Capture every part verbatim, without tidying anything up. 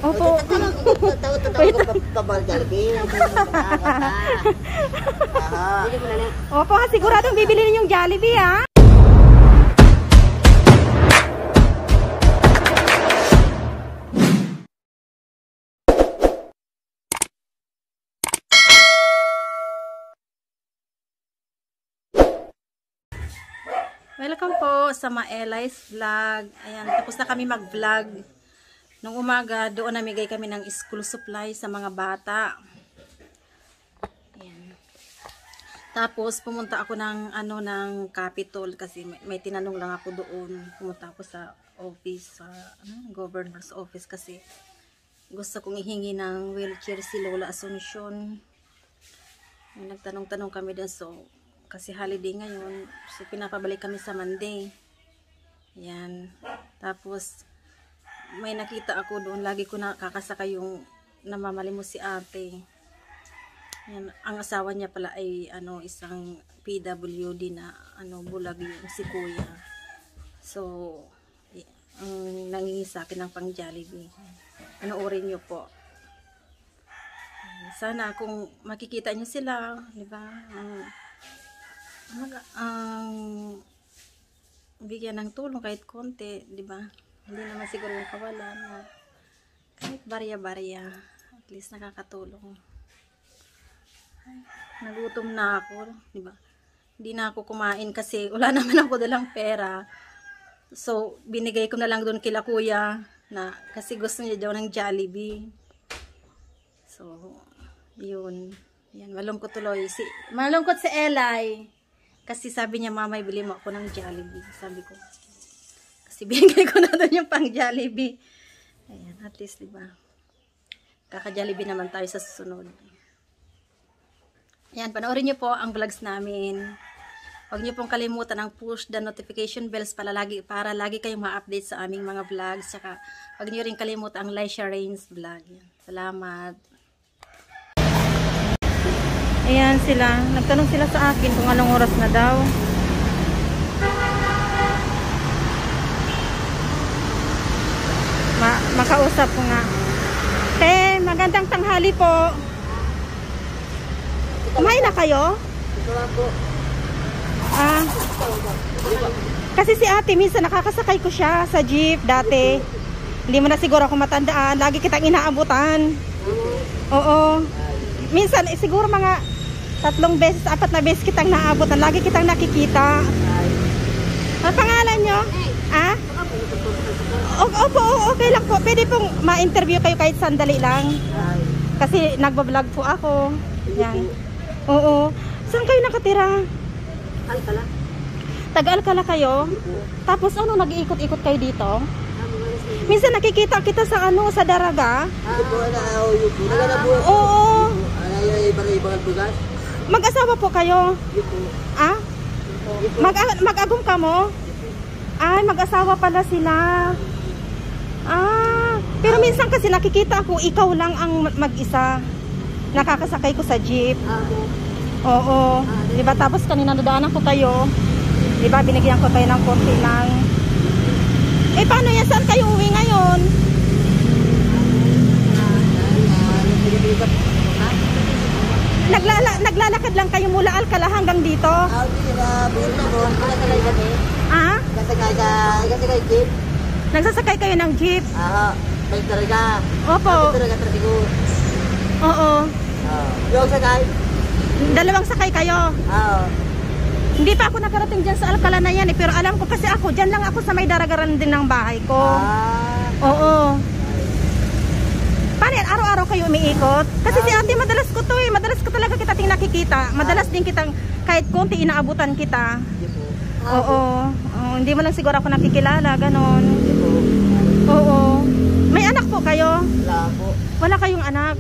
Opo. Tawag ka pabal Jollibee. Opo, siguradong bibili ninyong Jollibee ha. Welcome po sa Maelai's Vlog. Ayan, tapos na kami mag-vlog. Nung umaga, doon namigay kami ng school supply sa mga bata. Ayan. Tapos pumunta ako ng ano ng Capitol kasi may, may tinanong lang ako doon. Pumunta ako sa office, sa ano, governor's office kasi gusto kong ihingi ng wheelchair si Lola Asuncion. Nagtanong-tanong kami doon, so kasi holiday ngayon, so pinapabalik kami sa Monday. Yan. Tapos may nakita ako doon, lagi ko nakakasakay yung namamali mo si ate. Yan. Ang asawa niya pala ay ano, isang P W D na ano, bulag yung si kuya. So ang nangingi sa akin ng pang Jollibee. Panoorin niyo po. Sana kung makikita niyo sila, di ba? Um, mag ang um, bigyan ng tulong kahit konti, di ba? Hindi naman siguro yung kawalan na kahit barya-barya, at least nakakatulong. Ay, nagutom na ako, di ba? Hindi na ako kumain kasi wala naman ako dalang pera. So binigay ko na lang doon kila kuya na kasi gusto niya daw ng Jollibee. So yun, yan, malungkot tuloy si malungkot si Eli. Kasi sabi niya, mamay, bili mo ako ng Jollibee. Sabi ko, kasi binigay ko na doon yung pang Jollibee. Ayan, at least, diba? Kaka-Jollibee naman tayo sa susunod. Ayan, panoorin niyo po ang vlogs namin. Huwag niyo pong kalimutan ang push the notification bells para lagi, para lagi kayong ma-update sa aming mga vlogs. Saka, huwag niyo rin kalimutan ang Laisha Rains vlog. Salamat. Ayan sila. Nagtanong sila sa akin kung anong oras na daw. Ma makausap ko nga. Te, magandang tanghali po. Kumain na kayo? Ah. Kasi si ate, minsan nakakasakay ko siya sa jeep dati. Hindi mo na siguro ako matandaan. Lagi kitang inaabutan. Oo. Minsan, eh, siguro mga tatlong beses, apat na beses kitang naabutan. Lagi kitang nakikita. Ang pangalan nyo? Ah? Opo, okay lang po. Pwede pong ma-interview kayo kahit sandali lang. Kasi nagbablog po ako. Yan. Oo. Saan kayo nakatira? Alcala. Taga-Alcala kayo? Tapos ano, nag-iikot-ikot kayo dito? Minsan nakikita kita sa ano, sa Daraga. Oo. Mag-asawa po kayo? Ah? Mag-agum ka mo? Ay, mag-asawa pala sila. Ah, pero minsan kasi nakikita ako, ikaw lang ang mag-isa. Nakakasakay ko sa jeep. Oo. Diba, tapos kanina nadaanan ko kayo. Diba, binigyan ko tayo ng konti lang. Eh, paano yan? Saan kayo uwi ngayon? Naglala naglalakad lang kayo mula Alcala hanggang dito? Ah? Nagsasakay jeep. Nagsasakay kayo ng jeep? Ah, may talaga. Opo. Oo. Yung sakay? Dalawang sakay kayo? Oo. Hindi pa ako nakarating dyan sa Alcala na yan eh, pero alam ko kasi ako, dyan lang ako sa may daragaran din ng bahay ko. Ah. Oo. Paano yan? Araw-araw kayo umiikot? Kasi si ate, madalas ko to eh. Madalas ko talaga kita ting nakikita. Madalas din kitang, kahit konti inaabutan kita. Oo. Oo. Hindi mo lang siguro ako nakikilala, ganon. Oo. May anak po kayo? Wala po. Wala kayong anak?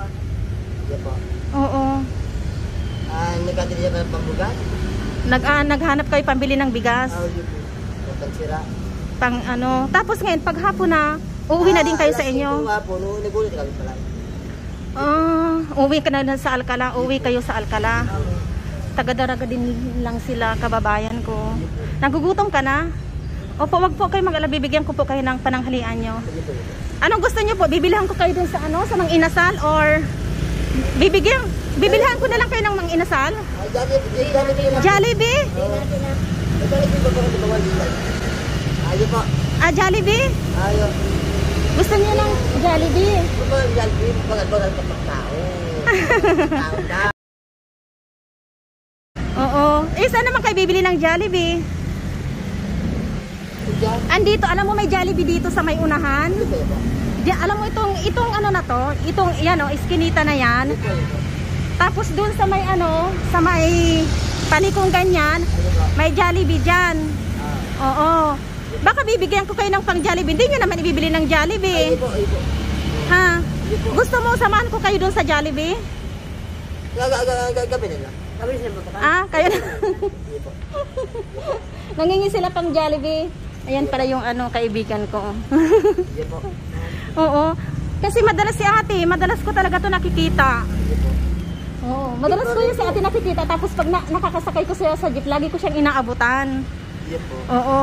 Oo. Ah, nagkatili ka ng pambugas? Nag, ah, naghanap kayo pambili ng bigas? Oo, yun po. Pansira. Pang ano. Tapos ngayon, pag hapon na, uuwi na din kayo sa inyo? Ah, po, no, nagulit kami pala. Ah, uwi ka na sa Alcala. Uwi kayo sa Alcala. Taga-Daraga din lang sila, kababayan ko. Nagugutom ka na? Opo, wag po kayo mag-alala. Bibigyan ko po kayo ng pananghalian nyo. Sige po. Anong gusto nyo po? Bibilihan ko kayo dun sa ano? Sa Mang Inasal? Or bibigyan? Bibilihan ko na lang kayo ng Mang Inasal? Ay, Jollibee, Jollibee lang. Jollibee? Oo. Ay, Jollibee ba po ito bawal dito? Ayaw po. Ah, Jollibee? Ayaw. Gusto niyo ng Jollibee? Ano ba yung Jollibee? Bagal-bagal ka pag tao. Tao na. Oo. Eh, saan naman kayo bibili ng Jollibee? Diyan. Andito, alam mo may Jollibee dito sa may unahan? Ito po, ito po. Di, alam mo itong, itong ano na to? Itong, yan o, iskinita na yan. Ito po, ito po. Tapos dun sa may ano, sa may palikong ganyan, Ano po? may Jollibee dyan. Ah. Oo. Baka bibigyan ko kayo ng pang Jollibee. Hindi nyo naman ibibili ng Ay, Jollibee. ito po, ito po. Ha? Ito po. Gusto mo samahan ko kayo dun sa Jollibee? Gabi nila. Gabi sila magkakain. Ah, kayo na. Ito po. Nangingi sila pang Jollibee. Ayan pala yung ano, kaibigan ko. Ito po. Oo. Kasi madalas si ate, madalas ko talaga to nakikita. Ito po. Oo. Madalas ko yung si ate nakikita. Tapos pag na, nakakasakay ko siya sa jeep, lagi ko siyang inaabutan. Ito po. Oo.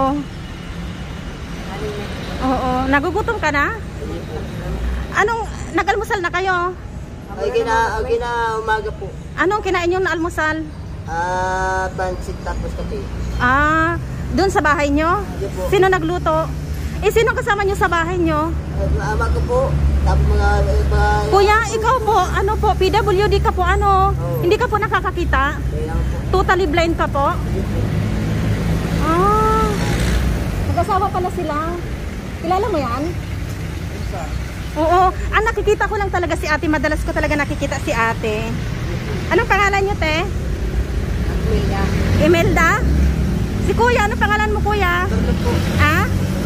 Oo. Nagugutom ka na? Anong, nag-almusal na kayo? Ay, gina, ay, gina umaga po. Anong kinain yung na almusal? Ah, pansit tapos kape. Ah, doon sa bahay nyo? Ito po. Sino nagluto? Eh, sino kasama nyo sa bahay nyo? Ah, ama ko po. Tapos mga, mga, Kuya, ikaw po, ano po, P W D ka po, ano? Oo. Hindi ka po nakakakita? kaya lang po. Totally blind ka po? Ito po. Ah, mag-asawa pala sila. Kilala mo yan? Isa. Oo. Ah, nakikita ko lang talaga si ate. Madalas ko talaga nakikita si ate. Anong pangalan nyo, te? Amelia. Imelda? Si kuya, anong pangalan mo, kuya? Marlon po. Ah?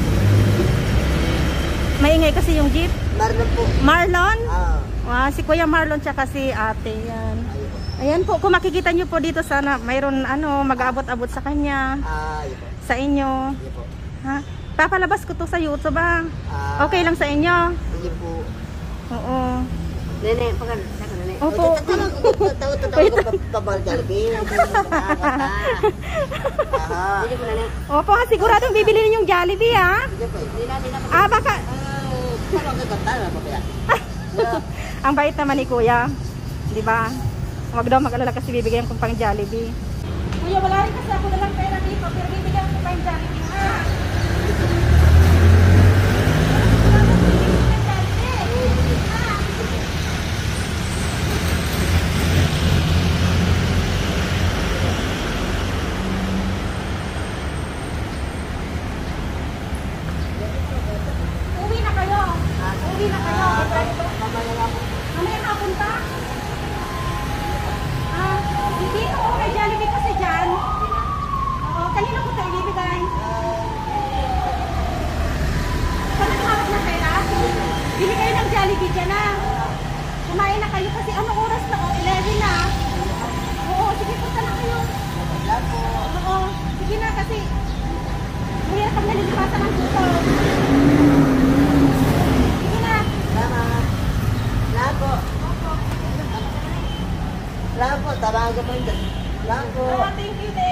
Maingay kasi yung jeep. Marlon po. Marlon? Ah. Ah, si kuya Marlon tsaka si ate. Yan. Ayun po. Ayan po, kung makikita nyo po dito sana, mayroon ano, mag-abot-abot sa kanya. Ah, ayun po. Sa inyo. Ayun po. Ha? Papalabas ko to sa YouTube, ah. Ah, Okay lang sa inyo? Ayun po. Oo. Nene, pagkan, saka nene. Opo. Tawag, tawag ko pabal Jollibee. Ah. Hindi po nene. Opo, ha, siguradong bibili ninyong Jollibee, ha? Hindi po. Hindi na, hindi na. Ah, baka... Ano ang gaganda na po kaya? Ang bait naman ni kuya. Di ba? Huwag daw mag-alala kasi bibigyan kong pang Jollibee. Kuya, wala rin kasi ako nalang pera dito, pero bibigyan ko pang Jollibee, ha? Uwi na kayo. Uwi na kayo. Mamaya hapon pa? Ah, hindi ko. Kay Jollibee kasi dyan. Oo, kanina ko tayo ibibigay. Kung naghawak na pera, bili kayo ng Jollibee dyan na. Kumain na kayo kasi anong oras na? O, eleven na. Oo, sige, punta na kayo. Oo, sige na kasi mahirap pag nalilipasan ng tuto. Sige na. Salamat. Salamat po. Salamat po. Tabagan po. Salamat po. Oh, thank you,